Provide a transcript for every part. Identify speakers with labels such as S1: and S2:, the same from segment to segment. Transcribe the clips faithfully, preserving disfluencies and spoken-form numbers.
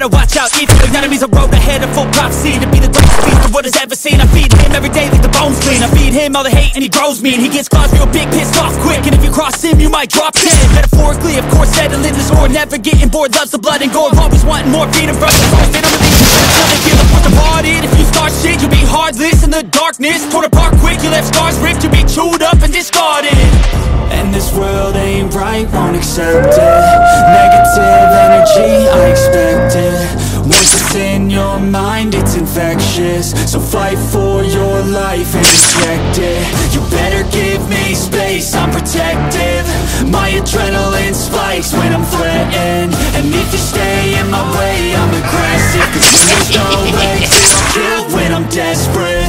S1: better watch out. If your enemy's a road ahead of full prophecy to be the greatest beast the world has ever seen. I feed him every day like the bones clean. I feed him all the hate and he grows mean. He gets claws real big, pissed off quick, and if you cross him you might drop dead. Metaphorically, of course, settling the score, never getting bored, loves the blood and gore, always wanting more freedom from the source. They don't release the sense till they feel the force departed. If you start shit, you'll be heartless in the darkness, torn apart quick, you left scars ripped, you'll be chewed up and discarded. And this world ain't right, won't accept it. Negative energy, I expect it. Once it's in your mind, it's infectious. So fight for your life and reject it. You better give me space, I'm protective. My adrenaline spikes when I'm threatened. And if you stay in my way, I'm aggressive. Cause when there's no exit, I'll kill when I'm desperate.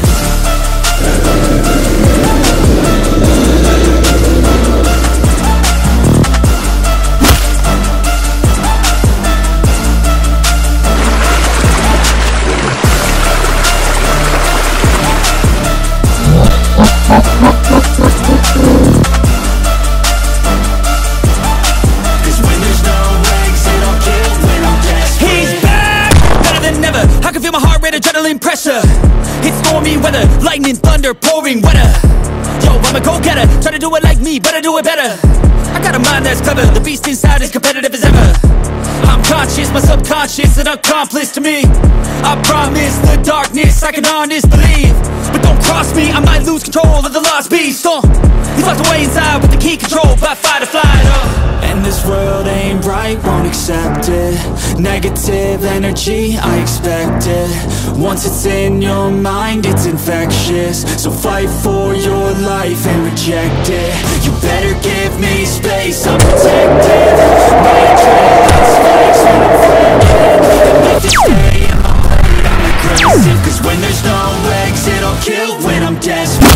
S1: Adrenaline pressure, it's stormy weather, lightning, thunder, pouring weather. Yo, I'm a go-getter, try to do it like me, but I do it better. I got a mind that's clever, the beast inside is competitive as ever. I'm conscious, my subconscious, an accomplice to me. I promise the darkness, I can honest believe. But don't cross me, I might lose control of the lost beast. uh, He's locked away inside with the key controlled by fight or flight. uh. And this world ain't right, won't accept it. Negative energy, I expect it. Once it's in your mind, it's infectious. So fight for your life and reject it. You better give me space, I'm protected. My adrenaline spikes when I'm threatened. And if you stay in my way, I'm aggressive. Cause when there's no exit, I'll kill when I'm desperate.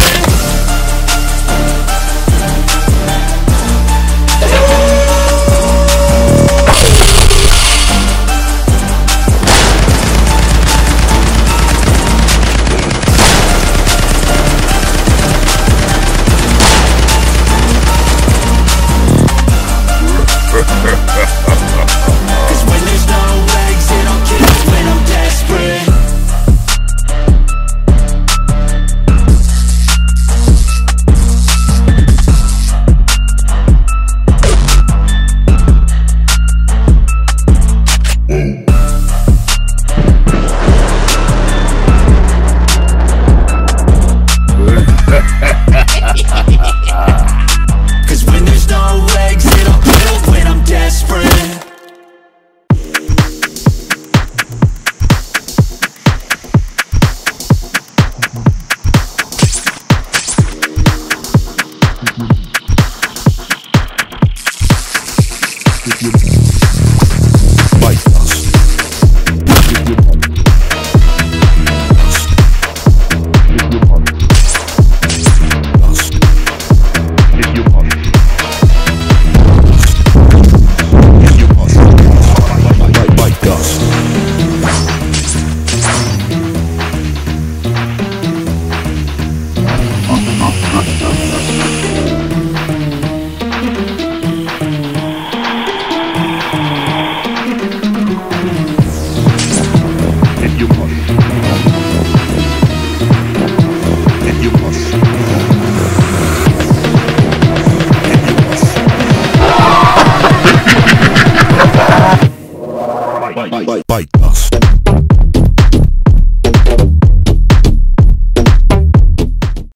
S1: Cause when there's no exit, I'll kill when I'm desperate. Cause when there's no exit, I'll kill when I'm desperate.
S2: Bite us.